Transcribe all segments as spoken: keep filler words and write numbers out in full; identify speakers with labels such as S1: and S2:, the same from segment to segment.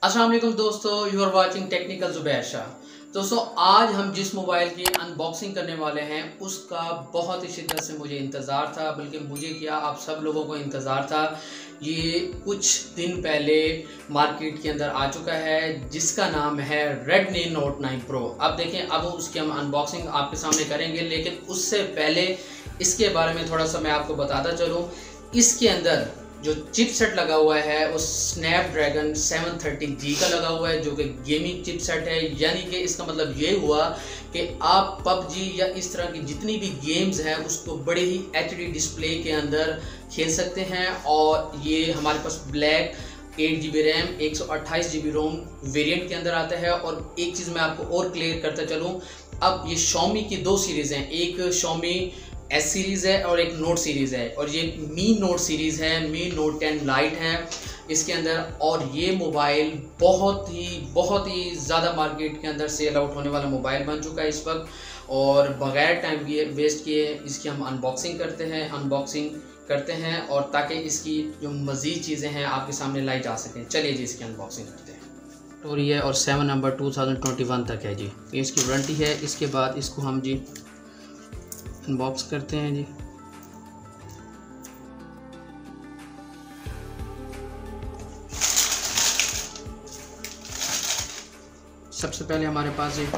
S1: अस्सलाम वालेकुम दोस्तों, you are watching technical Zubair Shah. दोस्तों, आज हम जिस मोबाइल की अनबॉक्सिंग करने वाले हैं उसका बहुत ही शिद्दत से मुझे इंतज़ार था, बल्कि मुझे क्या आप सब लोगों को इंतज़ार था। ये कुछ दिन पहले मार्केट के अंदर आ चुका है जिसका नाम है रेडमी नोट नाइन प्रो। अब देखें, अब उसकी हम अनबॉक्सिंग आपके सामने करेंगे, लेकिन उससे पहले इसके बारे में थोड़ा सा मैं आपको बताता चलूँ। इसके अंदर जो चिपसेट लगा हुआ है वो स्नैपड्रैगन सेवन थर्टी जी का लगा हुआ है, जो कि गेमिंग चिपसेट है। यानी कि इसका मतलब ये हुआ कि आप पबजी या इस तरह की जितनी भी गेम्स हैं उसको बड़े ही एचडी डिस्प्ले के अंदर खेल सकते हैं। और ये हमारे पास black eight G B RAM एक सौ अट्ठाईस जी बी रोम वेरिएंट के अंदर आता है। और एक चीज़ मैं आपको और क्लियर करता चलूँ, अब ये Xiaomi की दो सीरीज़ हैं, एक Xiaomi एस सीरीज़ है और एक नोट सीरीज़ है, और ये मी नोट सीरीज़ है, मी नोट टेन लाइट है इसके अंदर। और ये मोबाइल बहुत ही बहुत ही ज़्यादा मार्केट के अंदर सेल आउट होने वाला मोबाइल बन चुका है इस वक्त। और बगैर टाइम किए वेस्ट किए इसकी हम अनबॉक्सिंग करते हैं अनबॉक्सिंग करते हैं और ताकि इसकी जो मज़ीद चीज़ें हैं आपके सामने लाई जा सकें। चलिए जी, इसकी अनबॉक्सिंग करते हैं। स्टोरी है और seven number two thousand twenty one तक है जी, ये इसकी वारंटी है। इसके बाद इसको हम जी अनबॉक्स करते हैं जी। सबसे पहले हमारे पास ये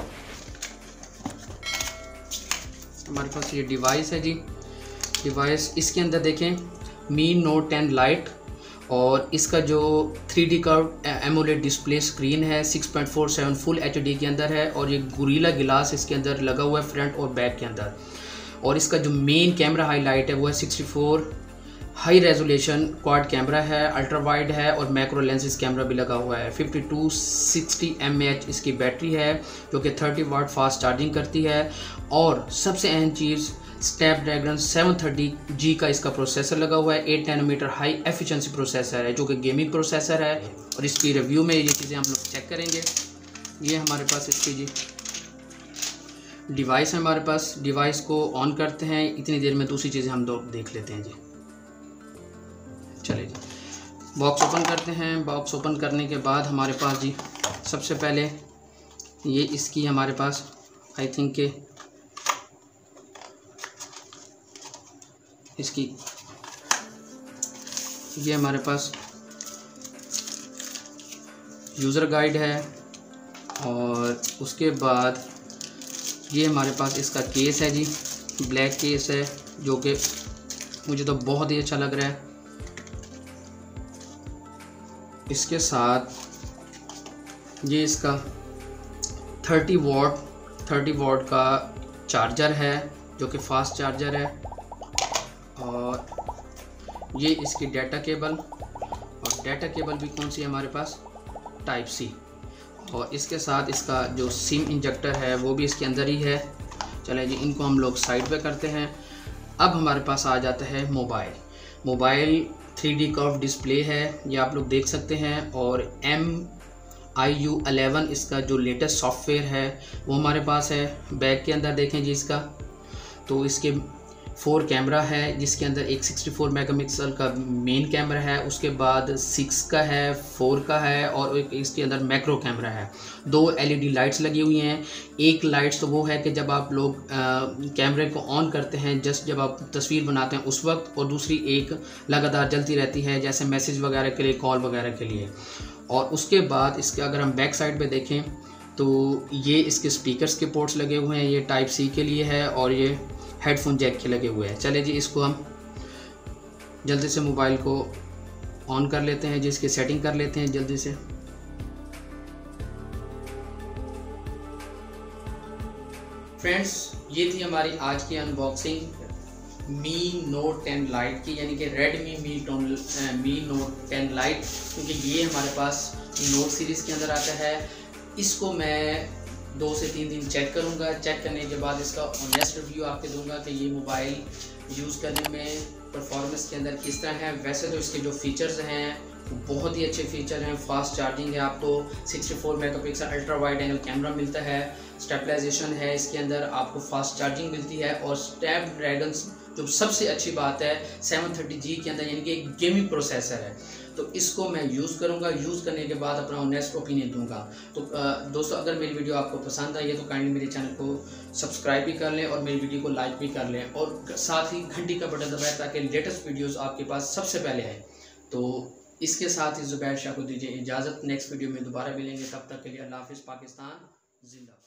S1: हमारे पास ये डिवाइस है जी। डिवाइस इसके अंदर देखें, मी नोट टेन लाइट, और इसका जो three D curve AMOLED display screen है six point four seven full H D के अंदर है। और ये गोरिल्ला गिलास इसके अंदर लगा हुआ है फ्रंट और बैक के अंदर। और इसका जो मेन कैमरा हाईलाइट है वो है sixty four high resolution quad camera है, अल्ट्रा वाइड है और मैक्रो लेंसेज कैमरा भी लगा हुआ है। Fifty two sixty m A h इसकी बैटरी है जो कि थर्टी वाट फास्ट चार्जिंग करती है। और सबसे अहम चीज़, स्नैपड्रैगन सेवन थर्टी जी का इसका प्रोसेसर लगा हुआ है। Eight nanometre high efficiency processor है जो कि गेमिंग प्रोसेसर है। और इसकी रिव्यू में ये चीज़ें हम लोग चेक करेंगे। ये हमारे पास इसकी जी डिवाइस है हमारे पास। डिवाइस को ऑन करते हैं, इतनी देर में दूसरी चीज़ें हम लोग देख लेते हैं जी। चलिए जी, बॉक्स ओपन करते हैं। बॉक्स ओपन करने के बाद हमारे पास जी सबसे पहले ये इसकी हमारे पास आई थिंक के इसकी ये हमारे पास यूज़र गाइड है। और उसके बाद ये हमारे पास इसका केस है जी, ब्लैक केस है जो कि मुझे तो बहुत ही अच्छा लग रहा है। इसके साथ ये इसका थर्टी वॉट थर्टी वॉट का चार्जर है जो कि फास्ट चार्जर है। और ये इसकी डाटा केबल, और डाटा केबल भी कौन सी है हमारे पास, टाइप सी। और इसके साथ इसका जो सिम इंजेक्टर है वो भी इसके अंदर ही है। चलिए जी, इनको हम लोग साइड पे करते हैं। अब हमारे पास आ जाता है mobile. Mobile three D curve display है, ये आप लोग देख सकते हैं। और एम आई यू एलेवन इसका जो लेटेस्ट सॉफ्टवेयर है वो हमारे पास है। बैक के अंदर देखें जी इसका, तो इसके फोर कैमरा है जिसके अंदर एक सिक्सटी फोर मेगापिक्सल का मेन कैमरा है, उसके बाद सिक्स का है, फोर का है, और एक इसके अंदर मैक्रो कैमरा है। दो एलईडी लाइट्स लगी हुई हैं। एक लाइट्स तो वो है कि जब आप लोग कैमरे को ऑन करते हैं, जस्ट जब आप तस्वीर बनाते हैं उस वक्त, और दूसरी एक लगातार जलती रहती है जैसे मैसेज वगैरह के लिए, कॉल वगैरह के लिए। और उसके बाद इसके अगर हम बैक साइड पे देखें तो ये इसके स्पीकर्स के पोर्ट्स लगे हुए हैं, ये टाइप सी के लिए है और ये हेडफोन जैक के लगे हुए हैं। चले जी, इसको हम जल्दी से मोबाइल को ऑन कर लेते हैं जी, इसकी सेटिंग कर लेते हैं जल्दी से। फ्रेंड्स, ये थी हमारी आज की unboxing Mi Note ten Lite की, यानी कि रेडमी मी टोन मी नोट टेन लाइट, क्योंकि ये हमारे पास नोट सीरीज़ के अंदर आता है। इसको मैं दो से तीन दिन चेक करूंगा। चेक करने के बाद इसका ऑनेस्ट रिव्यू आपके दूंगा कि ये मोबाइल यूज़ करने में परफॉर्मेंस के अंदर किस तरह है। वैसे तो इसके जो फीचर्स हैं बहुत ही अच्छे फीचर हैं। फास्ट चार्जिंग है, आपको sixty four megapixel ultra wide angle camera मिलता है, स्टेबलाइजेशन है इसके अंदर, आपको फास्ट चार्जिंग मिलती है। और स्नैपड्रैगन जो सबसे अच्छी बात है सेवन थर्टी जी के अंदर, यानी कि एक गेमिंग प्रोसेसर है। तो इसको मैं यूज़ करूँगा, यूज़ करने के बाद अपना ऑनेस्ट ओपिनियन दूंगा। तो दोस्तों अगर मेरी वीडियो आपको पसंद आई है तो काइंडली मेरे चैनल को सब्सक्राइब भी कर लें और मेरी वीडियो को लाइक भी कर लें और साथ ही घंटी का बटन दबाएं ताकि लेटेस्ट वीडियोज़ आपके पास सबसे पहले आए। तो इसके साथ ही ज़ुबैर शाह को दीजिए इजाज़त। नेक्स्ट वीडियो में दोबारा मिलेंगे, तब तक के लिए अल्लाह हाफ़िज़। पाकिस्तान जिंदाबाद।